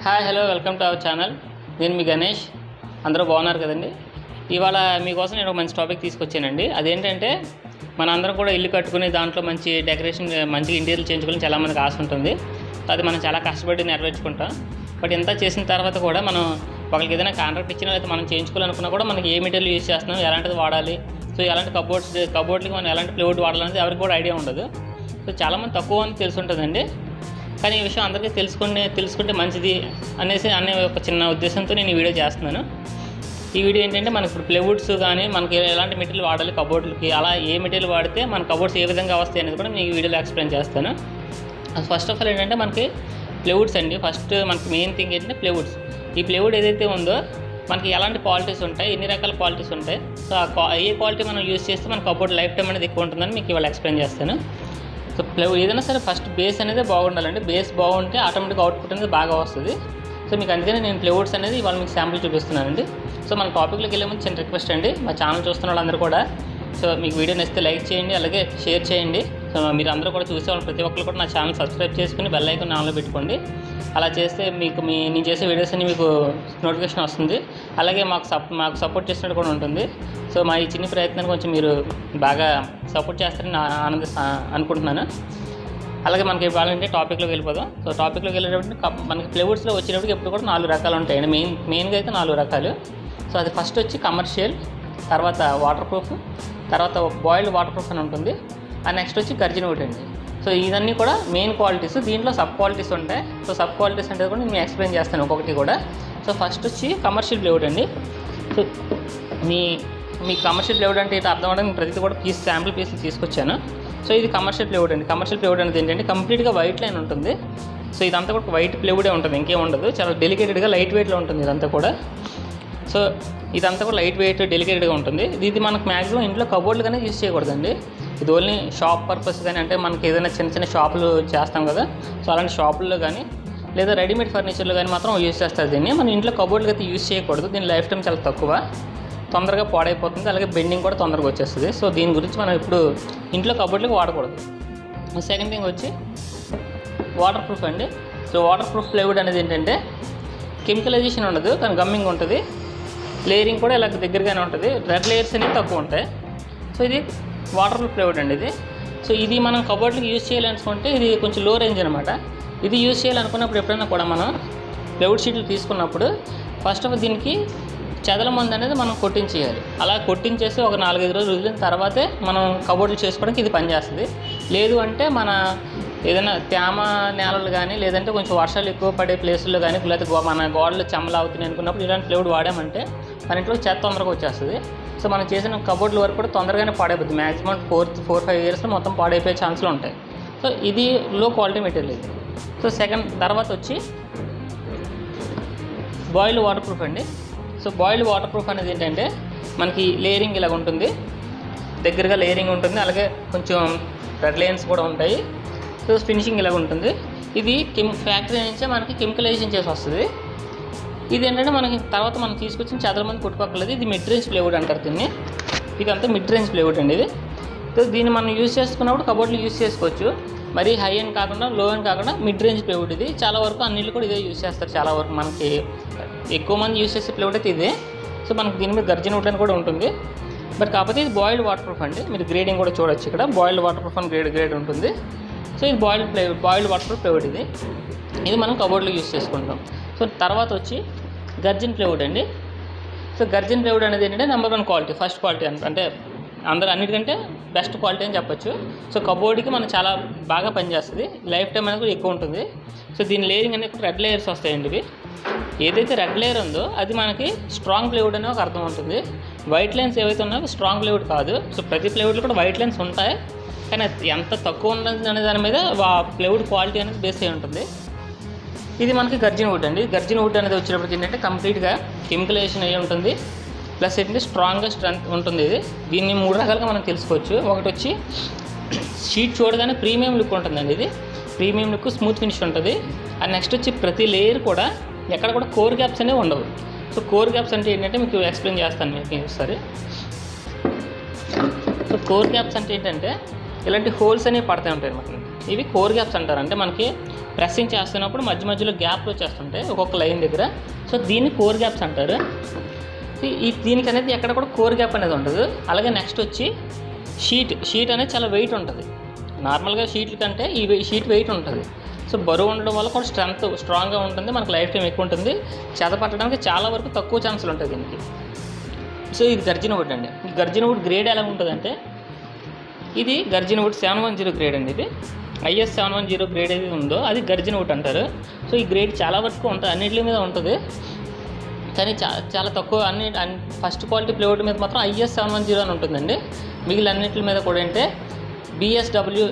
Hi hello welcome to our channel. నేను మీ గణేష్. అందరూ బాగున్నారు కదండి. ఇవాళ మీకోసం నేను ఒక మంచి టాపిక్ తీసుకొచ్చానండి. అదేంటంటే మన అందరం కూడా ఇల్లు కట్టుకుని దాంట్లో మంచి డెకరేషన్ మంచి ఇంటీరియర్ చేయించుకోవాలని చాలామందికి ఆశ ఉంటుంది. అది మనం చాలా కష్టపడి నెరవేర్చుకుంటాం. బట్ ఇంత చేసిన తర్వాత కూడా మనం ఒకరికి ఏదైనా కాంట్రాక్ట్ ఇచ్చినా లేకపోతే మనం చేయించుకోవాలనుకున్నా కూడా మనకి ఏ మెటీరియల్ యూజ్ చేస్తున్నాం, ఎలాంటిది వాడాలి, సో ఎలాంటి కబోర్డ్లకి మనం ఎలాంటి ప్లైవుడ్ వాడాలనేది ఎవరికి కూడా ఐడియా ఉండదు. సో చాలామంది తక్కువ అని తెలిసి ఉంటుందండి. కానీ ఈ విషయం అందరికీ తెలుసుకుంటే మంచిది అనే ఒక చిన్న ఉద్దేశంతో నేను ఈ వీడియో చేస్తున్నాను. ఈ వీడియో ఏంటంటే మనకి ఇప్పుడు ప్లైవుడ్స్ కానీ మనకి ఎలాంటి మెటీరియల్ వాడాలి కబోర్డ్లకి, అలా ఏ మెటీరియల్ వాడితే మన కబోర్డ్స్ ఏ విధంగా వస్తాయి అనేది కూడా నేను ఈ వీడియోలో ఎక్స్ప్లెయిన్ చేస్తాను. ఫస్ట్ ఆఫ్ ఆల్ ఏంటంటే మనకి ప్లైవుడ్స్ అండి. ఫస్ట్ మనకి మెయిన్ థింగ్ ఏంటంటే ప్లైవుడ్స్. ఈ ప్లైవుడ్ ఏదైతే ఉందో మనకి ఎలాంటి క్వాలిటీస్ ఉంటాయి, ఎన్ని రకాల క్వాలిటీస్ ఉంటాయి, సో ఏ క్వాలిటీ మనం యూజ్ చేస్తే మన కబోర్డ్ లైఫ్ టైం అనేది ఎక్కువ ఉంటుందని మీకు ఇవాళ ఎక్స్ప్లెయిన్ చేస్తాను. సో ప్లైవుడ్ ఏదైనా సరే ఫస్ట్ బేస్ అనేది బాగుండాలండి. బేస్ బాగుంటే ఆటోమేటిక్ అవుట్పుట్ అనేది బాగా వస్తుంది. సో మీకు అందుకని నేను ప్లైవుడ్స్ అనేది ఇవాళ మీకు శాంపుల్ చూపిస్తున్నానండి. సో మన టాపిక్లోకి వెళ్ళే ముందు చిన్న రిక్వెస్ట్ అండి, మా ఛానల్ చూస్తున్న వాళ్ళందరూ కూడా సో మీకు వీడియో నచ్చితే లైక్ చేయండి, అలాగే షేర్ చేయండి. సో మీరు అందరూ కూడా చూసేవాళ్ళు ప్రతి ఒక్కరు కూడా నా ఛానల్ సబ్స్క్రైబ్ చేసుకుని బెల్ ఐకాన్ ఆన్లో పెట్టుకోండి. అలా చేస్తే మీకు నేను చేసే వీడియోస్ అన్ని మీకు నోటిఫికేషన్ వస్తుంది. అలాగే మాకు సపోర్ట్ చేసినట్టు కూడా ఉంటుంది. సో మా ఈ చిన్న ప్రయత్నాన్ని కొంచెం మీరు బాగా సపోర్ట్ చేస్తారని అనుకుంటున్నాను. అలాగే మనకి ఇవ్వాలంటే టాపిక్లోకి వెళ్ళిపోదాం. సో టాపిక్లోకి వెళ్ళేటప్పుడు మనకి ప్లైవుడ్స్లో వచ్చేటప్పుడు ఎప్పుడు కూడా 4 రకాలు ఉంటాయండి. మెయిన్గా అయితే 4 రకాలు. సో అది ఫస్ట్ వచ్చి కమర్షియల్, తర్వాత వాటర్ ప్రూఫ్, తర్వాత బాయిల్డ్ వాటర్ ప్రూఫ్ అని ఉంటుంది, అండ్ నెక్స్ట్ వచ్చి గర్జన్ వుడ్ అండి. సో ఇవన్నీ కూడా మెయిన్ క్వాలిటీస్. దీంట్లో సబ్ క్వాలిటీస్ ఉంటాయి. సో సబ్ క్వాలిటీస్ అంటే కూడా నేను ఎక్స్ప్లెయిన్ చేస్తాను ఒక్కొక్కటి కూడా. సో ఫస్ట్ వచ్చి కమర్షియల్ ప్లైవుడ్ అండి. సో మీ కమర్షియల్ ప్లైవుడ్ అంటే ఇట్లా అర్థం అవడానికి ప్రతిదీ కూడా శాంపుల్ పీసులు తీసుకొచ్చాను. సో ఇది కమర్షియల్ ప్లైవుడ్ అండి. కమర్షియల్ ప్లైవుడ్ అనేది ఏంటంటే కంప్లీట్గా వైట్ లైన్ ఉంటుంది. సో ఇదంతా కూడా వైట్ ప్లైవుడే ఉంటుంది, ఇంకేం ఉండదు. చాలా డెలికేటెడ్గా లైట్ వెయిట్లో ఉంటుంది ఇదంతా కూడా. సో ఇదంతా కూడా లైట్ వెయిట్ డెలికేటెడ్గా ఉంటుంది. ఇది మనకు మ్యాక్సిమం ఇంట్లో కబోర్డ్లు కానీ యూజ్ చేయకూడదండి. ఇది ఓన్లీ షాప్ పర్పస్ కానీ, అంటే మనకి ఏదైనా చిన్న షాపులు చేస్తాం కదా, సో అలాంటి షాపుల్లో కానీ లేదా రెడీమేడ్ ఫర్నిచర్లో కానీ మాత్రం యూజ్ చేస్తారు దీన్ని. మన ఇంట్లో కబోర్డ్లు అయితే యూజ్ చేయకూడదు. దీని లైఫ్ టైం చాలా తక్కువ, తొందరగా పాడైపోతుంది, అలాగే బెండింగ్ కూడా తొందరగా వచ్చేస్తుంది. సో దీని గురించి మనం ఇప్పుడు ఇంట్లో కబోర్డ్లకు వాడకూడదు. సెకండ్ థింగ్ వచ్చి వాటర్ ప్రూఫ్ అండి. సో వాటర్ ప్రూఫ్ ప్లైవుడ్ అనేది ఏంటంటే కెమికలైజేషన్ ఉండదు, కానీ గమ్మింగ్ ఉంటుంది. లేయరింగ్ కూడా ఇలా దగ్గరగానే ఉంటుంది. రెడ్ లేయర్స్ అనేవి తక్కువ ఉంటాయి. సో ఇది వాటర్ ప్రూఫ్ ప్లైవుడ్ అండి ఇది. సో ఇది మనం కబోర్డ్లకు యూజ్ చేయాలనుకుంటే ఇది కొంచెం లో రేంజ్ అనమాట. ఇది యూజ్ చేయాలనుకున్నప్పుడు ఎప్పుడైనా కూడా మనం ప్లైవుడ్ షీట్లు తీసుకున్నప్పుడు ఫస్ట్ ఆఫ్ ఆల్ దీనికి చెదల మందు అనేది మనం కొట్టించేయాలి. అలా కొట్టించేసి ఒక 4-5 రోజులు వదిలిన తర్వాతే మనం కబోర్డ్లు చేసుకోవడానికి ఇది పనిచేస్తుంది. లేదు అంటే మన ఏదైనా తేమ నేలలు కానీ లేదంటే కొంచెం వర్షాలు ఎక్కువ పడే ప్లేసుల్లో కానీ లేకపోతే మన గోడలు చెమ్మలు అవుతున్నాయి అనుకున్నప్పుడు ఇలాంటి ప్లైవుడ్ వాడామంటే మన ఇంట్లో చెత్త తొందరగా వచ్చేస్తుంది. సో మనం చేసిన కబోర్డ్ల వరకు కూడా తొందరగానే పాడైపోతుంది. మ్యాక్సిమం 4-5 ఇయర్స్లో మొత్తం పాడైపోయే ఛాన్స్లు ఉంటాయి. సో ఇది లో క్వాలిటీ మెటీరియల్ ఇది. సో సెకండ్ తర్వాత వచ్చి బాయిల్డ్ వాటర్ ప్రూఫ్ అండి. సో బాయిల్డ్ వాటర్ ప్రూఫ్ అనేది ఏంటంటే మనకి లేయరింగ్ ఇలాగ ఉంటుంది, దగ్గరగా లేయరింగ్ ఉంటుంది, అలాగే కొంచెం రెడ్ లైన్స్ కూడా ఉంటాయి. సో ఫినిషింగ్ ఇలాగ ఉంటుంది. ఇది ఫ్యాక్టరీ నుంచే మనకి కెమికలైజేషన్ చేసి వస్తుంది. ఇది ఏంటంటే మనకి తర్వాత మనం తీసుకొచ్చిన చెదల మంది కొట్టుకోకలేదు. ఇది మిడ్ రేంజ్ ప్లైవుడ్ అంటారు దీన్ని. ఇదంతా మిడ్ రేంజ్ ప్లైవుడ్ అండి ఇది. సో దీన్ని మనం యూజ్ చేసుకున్నప్పుడు కబోర్డ్లు యూజ్ చేసుకోవచ్చు. మరీ హై అండ్ కాకుండా లో అండ్ కాకుండా మిడ్ రేంజ్ ప్లైవుడ్ ఇది. చాలా వరకు అన్నిళ్ళు కూడా ఇదే యూజ్ చేస్తారు. చాలా వరకు మనకి ఎక్కువ మంది యూజ్ చేసే ప్లైవుడ్ అయితే ఇదే. సో మనకి దీని మీద గర్జన్ వుడ్ అని కూడా ఉంటుంది. బట్ కాకపోతే ఇది బాయిల్డ్ వాటర్ ప్రూఫ్ అండి. మీరు గ్రేడింగ్ కూడా చూడొచ్చు ఇక్కడ. బాయిల్డ్ వాటర్ ప్రూఫ్ అని గ్రేడ్ ఉంటుంది. సో ఇది బాయిల్డ్ వాటర్ ప్రూఫ్ ప్లైవుడ్ ఇది మనం కబోర్డ్లో యూజ్ చేసుకుంటాం. సో తర్వాత వచ్చి గర్జన్ ప్లైవుడ్ అండి. సో గర్జన్ ప్లైవుడ్ అనేది ఏంటంటే నెంబర్ 1 క్వాలిటీ, ఫస్ట్ క్వాలిటీ అంటే అన్నిటికంటే బెస్ట్ క్వాలిటీ అని చెప్పొచ్చు. సో కబోర్డ్కి మనం చాలా బాగా పనిచేస్తుంది. లైఫ్ టైం అనేది కూడా ఎక్కువ ఉంటుంది. సో దీని లేయరింగ్ అనేది రెడ్ లేయర్స్ వస్తాయండి. ఇవి ఏదైతే రెడ్ లేయర్ ఉందో అది మనకి స్ట్రాంగ్ ప్లైవుడ్ అనే ఒక అర్థం ఉంటుంది. వైట్ లైన్స్ ఏవైతే ఉన్నాయో స్ట్రాంగ్ ప్లైవుడ్ కాదు. సో ప్రతి ప్లైవుడ్లో కూడా వైట్ లైన్స్ ఉంటాయి, కానీ ఎంత తక్కువ ఉన్నది అనే దాని మీద ప్లైవుడ్ క్వాలిటీ అనేది బేస్ అయి ఉంటుంది. ఇది మనకి గర్జన్ వుడ్ అండి. గర్జన్ వుడ్ అనేది వచ్చేటప్పటికి ఏంటంటే కంప్లీట్గా కెమికలైజేషన్ అయ్యి ఉంటుంది. ప్లస్ ఏంటంటే స్ట్రాంగ్గా స్ట్రెంత్ ఉంటుంది ఇది. దీన్ని 3 రకాలుగా మనం తెలుసుకోవచ్చు. ఒకటి వచ్చి షీట్ చూడగానే ప్రీమియం లుక్ ఉంటుందండి. ఇది ప్రీమియం లుక్, స్మూత్ ఫినిష్ ఉంటుంది. అండ్ నెక్స్ట్ వచ్చి ప్రతి లేయర్ కూడా ఎక్కడ కూడా కోర్ గ్యాప్స్ అనేవి ఉండవు. సో కోర్ గ్యాప్స్ అంటే ఏంటంటే మీకు ఎక్స్ప్లెయిన్ చేస్తాను మీకు ఒకసారి. సో కోర్ గ్యాప్స్ అంటే ఏంటంటే ఇలాంటి హోల్స్ అనేవి పడతాయి ఉంటాయి మనకి. ఇవి కోర్ గ్యాప్స్ అంటారు. అంటే మనకి ప్రెస్సింగ్ చేస్తున్నప్పుడు మధ్య మధ్యలో గ్యాప్లు వచ్చేస్తుంటాయి ఒక్కొక్క లైన్ దగ్గర. సో దీన్ని కోర్ గ్యాప్స్ అంటారు. దీనికి అనేది ఎక్కడ కూడా కోర్ గ్యాప్ అనేది ఉండదు. అలాగే నెక్స్ట్ వచ్చి షీట్ అనేది చాలా వెయిట్ ఉంటుంది. నార్మల్గా షీట్ల కంటే ఈ షీట్ వెయిట్ ఉంటుంది. సో బరువు ఉండడం వల్ల కూడా స్ట్రాంగ్గా ఉంటుంది, మనకు లైఫ్ టైం ఎక్కువ ఉంటుంది, చెదపట్టడానికి చాలా వరకు తక్కువ ఛాన్సులు ఉంటాయి దీనికి. సో ఇది గర్జన వుడ్ అండి. ఈ గర్జన వుడ్ గ్రేడ్ ఎలా ఉంటుందంటే ఇది గర్జన వుడ్ 710 గ్రేడ్ అండి. ఇది IS 710 గ్రేడ్ ఏది ఉందో అది గర్జన వుడ్ అంటారు. సో ఈ గ్రేడ్ చాలా వరకు ఉంటుంది, అన్నింటి మీద ఉంటుంది, కానీ చాలా తక్కువ. ఫస్ట్ క్వాలిటీ ప్లైవుడ్ మీద మాత్రం IS 710 అని ఉంటుందండి. మిగిలిన అన్నింటి మీద కూడా అంటే BS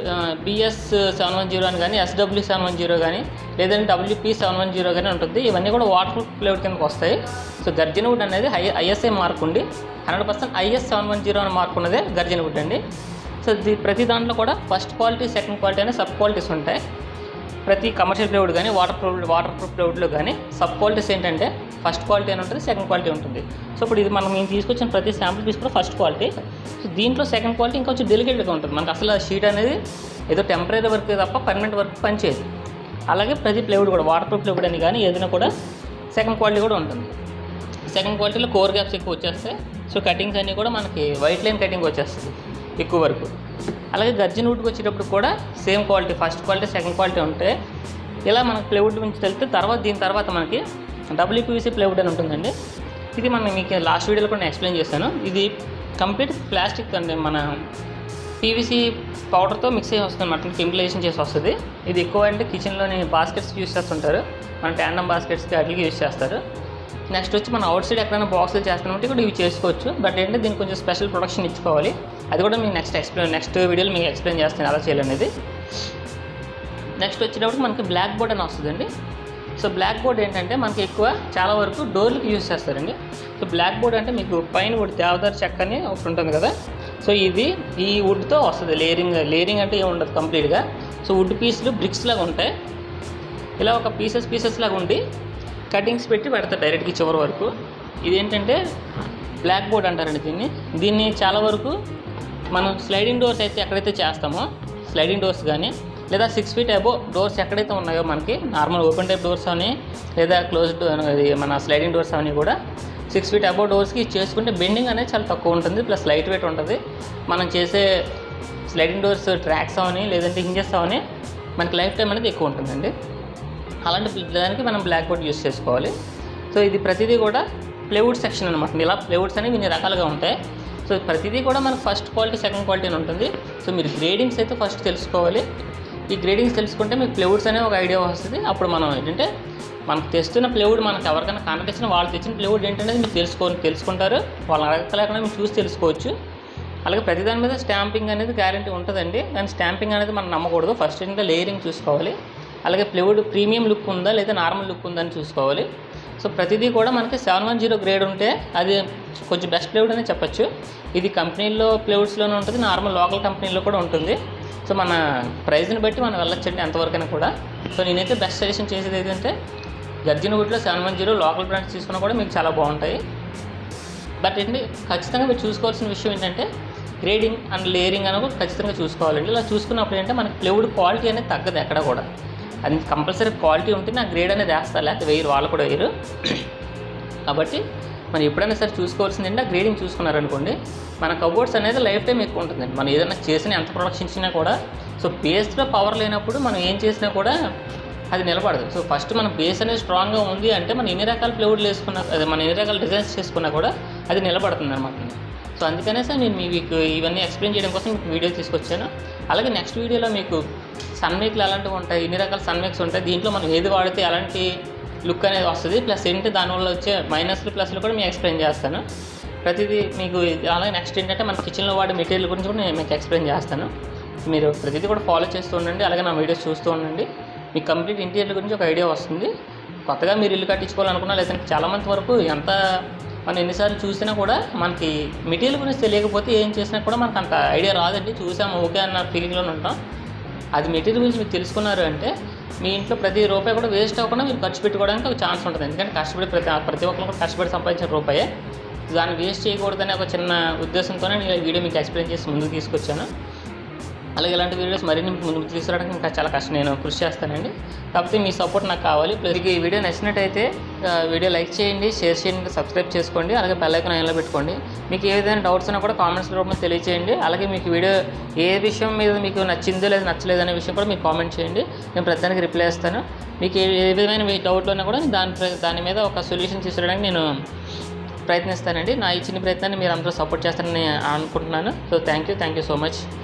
710 అని కానీ, SW 710 కానీ, లేదంటే WP 710 కానీ ఉంటుంది. ఇవన్నీ కూడా వాటర్ ప్రూఫ్ ప్లైవుడ్ కిందకి వస్తాయి. సో గర్జన వుడ్ అనేది ISA మార్క్ ఉండి 100% IS 710 అని మార్క్ ఉన్నదే గర్జన వుడ్ అండి. సో ప్రతి దాంట్లో కూడా ఫస్ట్ క్వాలిటీ, సెకండ్ క్వాలిటీ అనే సబ్ క్వాలిటీస్ ఉంటాయి. ప్రతి కమర్షియల్ ప్లైవుడ్ కానీ వాటర్ ప్రూఫ్ ప్లైవుడ్లో కానీ సబ్ క్వాలిటీస్ ఏంటంటే ఫస్ట్ క్వాలిటీ అని ఉంటుంది, సెకండ్ క్వాలిటీ ఉంటుంది. సో ఇప్పుడు ఇది మేము తీసుకొచ్చిన ప్రతి శాంపుల్ తీసుకున్న ఫస్ట్ క్వాలిటీ. సో దీంట్లో సెకండ్ క్వాలిటీ ఇంకొంచెం డెలికేట్గా ఉంటుంది. మనకు అసలు షీట్ అనేది ఏదో టెంపరీ వర్క్ తప్ప పర్మనెంట్ వర్క్ పనిచేయదు. అలాగే ప్రతి ప్లైవుడ్ కూడా వాటర్ ప్రూఫ్ ప్లైవుడ్ అని కానీ ఏదైనా కూడా సెకండ్ క్వాలిటీ కూడా ఉంటుంది. సెకండ్ క్వాలిటీలో కోర్ గ్యాప్స్ ఎక్కువ వచ్చేస్తాయి. సో కటింగ్స్ అన్నీ కూడా మనకి వైట్ లైన్ కటింగ్ వచ్చేస్తుంది ఎక్కువ వరకు. అలాగే గర్జన వుడ్కి వచ్చేటప్పుడు కూడా same quality, first quality, second quality ఉంటాయి. ఇలా మనకు ప్లైవుడ్ నుంచి వెళ్తే దీని తర్వాత మనకి WPVC ప్లైవుడ్ అని ఉంటుందండి. ఇది మీకు లాస్ట్ వీడియోలో కూడా నేను ఎక్స్ప్లెయిన్ చేశాను. ఇది కంప్లీట్ ప్లాస్టిక్ అండి, మన PVC పౌడర్తో మిక్స్ అయ్యి వస్తుంది అన్నమాట, కెమికలైజేషన్ చేసి వస్తుంది. ఇది ఎక్కువ అంటే కిచెన్లోని బాస్కెట్స్ యూస్ చేస్తుంటారు, మన ట్యాండమ్ బాస్కెట్స్కి అట్లకి యూస్ చేస్తారు. నెక్స్ట్ వచ్చి మనం అవుట్ సైడ్ ఎక్కడైనా బాక్సులు చేస్తామంటే కూడా ఇవి చేసుకోవచ్చు. బట్ ఏంటంటే దీనికి కొంచెం స్పెషల్ ప్రొడక్షన్ ఇచ్చుకోవాలి. అది కూడా మీకు నెక్స్ట్ వీడియోలో మీకు ఎక్స్ప్లెయిన్ చేస్తాను ఎలా చేయాలనేది. నెక్స్ట్ వచ్చేటప్పుడు మనకి బ్లాక్ బోర్డ్ అని వస్తుందండి. సో బ్లాక్ బోర్డ్ ఏంటంటే మనకి ఎక్కువ చాలా వరకు డోర్లకు యూజ్ చేస్తారండి. సో బ్లాక్ బోర్డ్ అంటే మీకు పైన వుడ్ దేవదారు చెక్క అని ఒకటి ఉంటుంది కదా. సో ఇది ఈ వుడ్తో వస్తుంది. లేయరింగ్ అంటే ఏమి ఉండదు కంప్లీట్గా. సో వుడ్ పీసులు బ్రిక్స్ లాగా ఉంటాయి. ఇలా ఒక పీసెస్ లాగా ఉండి కటింగ్స్ పెట్టి పెడతారు డైరెక్ట్గా చివరి వరకు. ఇదేంటంటే బ్లాక్ బోర్డ్ అంటారండి దీన్ని చాలా వరకు మనం స్లైడింగ్ డోర్స్ అయితే ఎక్కడైతే చేస్తామో, స్లైడింగ్ డోర్స్ కానీ లేదా 6 feet అబోవ్ డోర్స్ ఎక్కడైతే ఉన్నాయో మనకి నార్మల్ ఓపెన్ టైప్ డోర్స్ అని లేదా క్లోజ్డ్ మన స్లైడింగ్ డోర్స్ అని కూడా 6 feet అబోవ్ డోర్స్కి చేసుకుంటే బెండింగ్ అనేది చాలా తక్కువ ఉంటుంది, ప్లస్ లైట్ వెయిట్ ఉంటుంది. మనం చేసే స్లైడింగ్ డోర్స్ ట్రాక్స్ అవని లేదంటే హింజెస్ అవని మనకి లైఫ్ టైం అనేది ఎక్కువ ఉంటుందండి. అలాంటి దానికి మనం బ్లాక్ బోర్డ్ యూస్ చేసుకోవాలి. సో ఇది ప్రతిదీ కూడా ప్లైవుడ్ సెక్షన్ అనమాట. ఇలా ప్లైవుడ్స్ అనేవి ఇన్ని రకాలుగా ఉంటాయి. సో ప్రతిదీ కూడా మనకు ఫస్ట్ క్వాలిటీ, సెకండ్ క్వాలిటీ అని ఉంటుంది. సో మీరు గ్రేడింగ్స్ అయితే ఫస్ట్ తెలుసుకోవాలి. ఈ గ్రేడింగ్స్ తెలుసుకుంటే మీకు ప్లైవుడ్స్ అనే ఒక ఐడియా వస్తుంది. అప్పుడు మనం ఏంటంటే మనకు తెస్తున్న ప్లైవుడ్ మనకు ఎవరికైనా కాంటాక్ట్ ఇచ్చిన వాళ్ళు తెచ్చిన ప్లైవుడ్ ఏంటనేది మీరు తెలుసుకుంటారు. వాళ్ళని అడగలేకుండా మీరు చూసి తెలుసుకోవచ్చు. అలాగే ప్రతి దాని మీద స్టాంపింగ్ అనేది గ్యారంటీ ఉంటుందండి. కానీ స్టాంపింగ్ అనేది మనం నమ్మకూడదు. ఫస్ట్ ఏంటంటే లేయరింగ్ చూసుకోవాలి. అలాగే ప్లైవుడ్ ప్రీమియం లుక్ ఉందా లేదా నార్మల్ లుక్ ఉందా అని చూసుకోవాలి. సో ప్రతిదీ కూడా మనకి 710 గ్రేడ్ ఉంటే అది కొంచెం బెస్ట్ ప్లైవుడ్ అని చెప్పచ్చు. ఇది కంపెనీల్లో ప్లైవుడ్స్లోనే ఉంటుంది, నార్మల్ లోకల్ కంపెనీల్లో కూడా ఉంటుంది. సో మన ప్రైస్ని బట్టి మనం వెళ్ళొచ్చండి ఎంతవరకైనా కూడా. సో నేనైతే బెస్ట్ సజెషన్ చేసేది ఏంటంటే గర్జన వుడ్లో 710 లోకల్ బ్రాండ్స్ తీసుకున్నా కూడా మీకు చాలా బాగుంటాయి. బట్ ఏంటి ఖచ్చితంగా మీరు చూసుకోవాల్సిన విషయం ఏంటంటే గ్రేడింగ్ అండ్ లేయరింగ్ అని కూడా ఖచ్చితంగా చూసుకోవాలండి. ఇలా చూసుకున్నప్పుడు ఏంటంటే మనకి ప్లైవుడ్ క్వాలిటీ అనేది తగ్గదు ఎక్కడ కూడా. అది కంపల్సరీ క్వాలిటీ ఉంటే నా గ్రేడ్ అనేది వేస్తారు, లేకపోతే వేయరు, వాళ్ళు కూడా వేయరు. కాబట్టి మనం ఎప్పుడైనా సరే చూసుకోవాల్సింది ఏంటంటే గ్రేడింగ్ చూసుకున్నారనుకోండి మన కబోర్డ్స్ అనేది లైఫ్ టైం ఎక్కువ ఉంటుందండి. మనం ఏదైనా చేసిన ఎంత ప్రొడక్షన్ ఇచ్చినా కూడా సో బేస్లో పవర్ లేనప్పుడు మనం ఏం చేసినా కూడా అది నిలబడదు. సో ఫస్ట్ మన బేస్ అనేది స్ట్రాంగ్గా ఉంది అంటే మనం ఎన్ని రకాల ప్లైవుడ్లు వేసుకున్నా, అదే మనం ఎన్ని రకాల డిజైన్స్ చేసుకున్నా కూడా అది నిలబడుతుంది అనమాట. సో అందుకనే సార్ నేను మీకు ఇవన్నీ ఎక్స్ప్లెయిన్ చేయడం కోసం మీకు వీడియో తీసుకొచ్చాను. అలాగే నెక్స్ట్ వీడియోలో మీకు సన్మేక్లు ఎలాంటివి ఉంటాయి, ఎన్ని రకాల సన్మేక్స్ ఉంటాయి, దీంట్లో మనం ఏది వాడితే ఎలాంటి లుక్ అనేది వస్తుంది, ప్లస్ ఏంటి దానివల్ల వచ్చే మైనస్లు ప్లస్లు కూడా మీకు ఎక్స్ప్లెయిన్ చేస్తాను. ప్రతిదీ మీకు. అలాగే నెక్స్ట్ ఏంటంటే మన కిచెన్లో వాడే మెటీరియల్ గురించి కూడా నేను మీకు ఎక్స్ప్లెయిన్ చేస్తాను. మీరు ప్రతిదీ కూడా ఫాలో చేస్తూ ఉండండి. అలాగే నా వీడియోస్ చూస్తూ ఉండండి. మీకు కంప్లీట్ ఇంటీరియర్ గురించి ఒక ఐడియా వస్తుంది. కొత్తగా మీరు ఇల్లు కట్టించుకోవాలనుకున్నా లేదంటే చాలామంది వరకు మనం ఎన్నిసార్లు చూసినా కూడా మనకి మెటీరియల్ గురించి తెలియకపోతే ఏం చేసినా కూడా మనకు అంత ఐడియా రాదండి. చూసాము ఓకే అన్న ఫీలింగ్లోనే ఉంటాం. అది మెటీరియల్ గురించి మీరు తెలుసుకున్నారు అంటే మీ ఇంట్లో ప్రతి రూపాయి కూడా వేస్ట్ అవ్వకుండా మీరు ఖర్చు పెట్టుకోవడానికి ఒక ఛాన్స్ ఉంటుంది. ఎందుకంటే కష్టపడి ప్రతి ఒక్కరు కూడా కష్టపడి సంపాదించిన రూపాయే, దాన్ని వేస్ట్ చేయకూడదనే ఒక చిన్న ఉద్దేశంతోనే నేను ఈ వీడియో మీకు ఎక్స్ప్లెయిన్ చేసి ముందుకు తీసుకొచ్చాను. అలాగే ఇలాంటి వీడియోస్ మరిన్ని ముందుకు తీసుకురావడానికి ఇంకా చాలా కష్టం, నేను కృషి చేస్తానండి. కాకపోతే మీ సపోర్ట్ నాకు కావాలి. ప్లస్ మీకు ఈ వీడియో నచ్చినట్టయితే వీడియో లైక్ చేయండి, షేర్ చేయండి, సబ్స్క్రైబ్ చేసుకోండి. అలాగే బెల్ ఐకాన్ ఆన్లో పెట్టుకోండి. మీకు ఏదైనా డౌట్స్ ఉన్నా కూడా కామెంట్స్ రూపంలో తెలియజేయండి. అలాగే మీకు వీడియో ఏ విషయం మీద మీకు నచ్చిందో లేదా నచ్చలేదు అనే విషయం కూడా మీకు కామెంట్ చేయండి. నేను ప్రతిదానికి రిప్లై ఇస్తాను. మీకు ఏ విధమైన మీ డౌట్లు ఉన్నా కూడా దాని మీద ఒక సొల్యూషన్ తీసుకురావడానికి నేను ప్రయత్నిస్తానండి. నా ఈ చిన్న ప్రయత్నాన్ని మీరు అందరూ సపోర్ట్ చేస్తారని అనుకుంటున్నాను. So thank you so much.